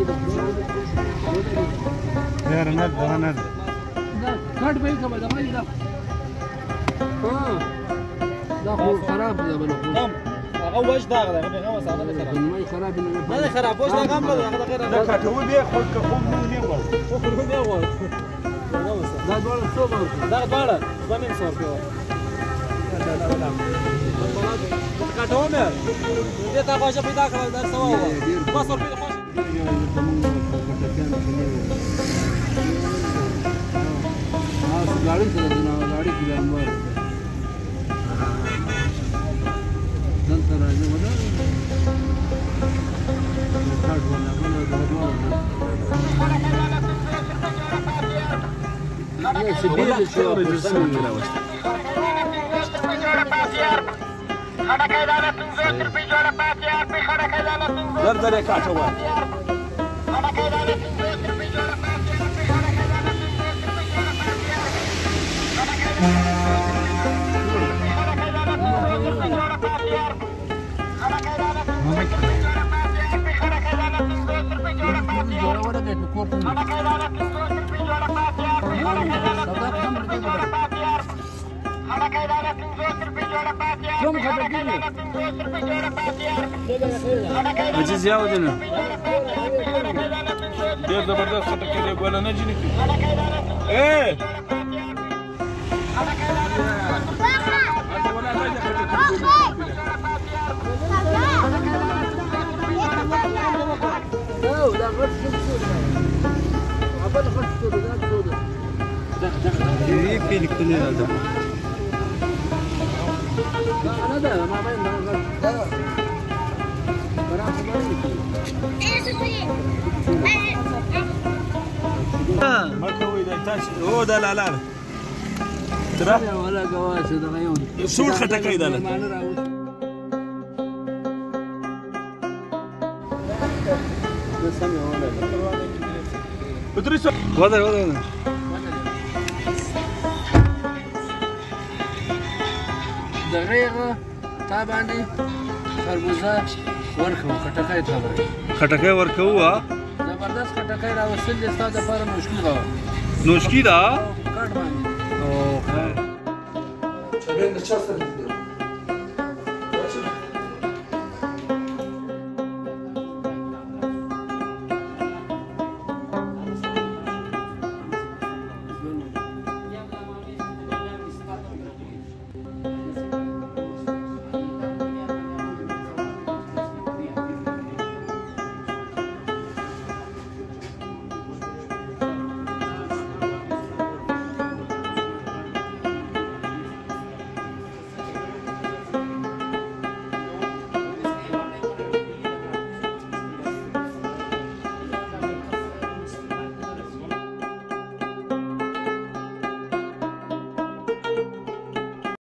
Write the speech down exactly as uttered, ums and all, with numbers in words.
یاره نه دغه نه ده دا کټ به یې کوه دغه یې دا دا خو خراب ده بله خو هغه وش داغ ده هغه مساله ده خراب نه خراب نه نه خراب وش داغ هم ده هغه غیر دا کټو دی خو که خو مو نه ور خو خو نه ور دا ډول څو ورته دا بالا باندې څو په دا دا دا کټو مې دې تا خواجه پیدا کړل دا سوا و بس ور پیدا خوش ها गाड़ी चला देना गाड़ी की नंबर दन तरह जो बना स्टार्ट होना बना दो ये सिबिल जो परसन मेरा वास्ता खड़ा कैलाना तुमसे रुपए जोड़ा पाँच यार पे खड़ा कैलाना तुमसे दर दर काटो वा खड़ा कैलाना तुमसे रुपए जोड़ा पाँच यार पे खड़ा कैलाना तुमसे रुपए जोड़ा पाँच यार खड़ा कैलाना तुमसे रुपए जोड़ा पाँच यार खड़ा कैलाना तुमसे रुपए जोड़ा पाँच यार पे खड़ा कैलाना तुमसे रुपए जोड़ा पाँच यार जोड़ा वाला के कोर्ट में खड़ा कैलाना तुमसे रुपए जोड़ा पाँच यार पे खड़ा कैलाना तुमसे रुपए जोड़ा पाँच यार खड़ा कैलाना तुमसे रुपए जोड़ा पाँच यार तुम खड़ा कीजिए مجھے زیاو دینا دیر زبردست خطکی دی گولا نجی نکی اے یہ پیلک تو نہیں رہا انا ده ما بين ده مكوي ده تاش هو ده لا لا ترى ولا جواز ده غيون شو الخطكي ده ادريس وضع وضع دغه تا باندې خربوزه ورکو خټکای تا باندې خټکای ورکو ها زبردست خټکای راوستل دي ستاسو لپاره مشکل ده نوشکی ده کټ باندې او ښه چبند چا سره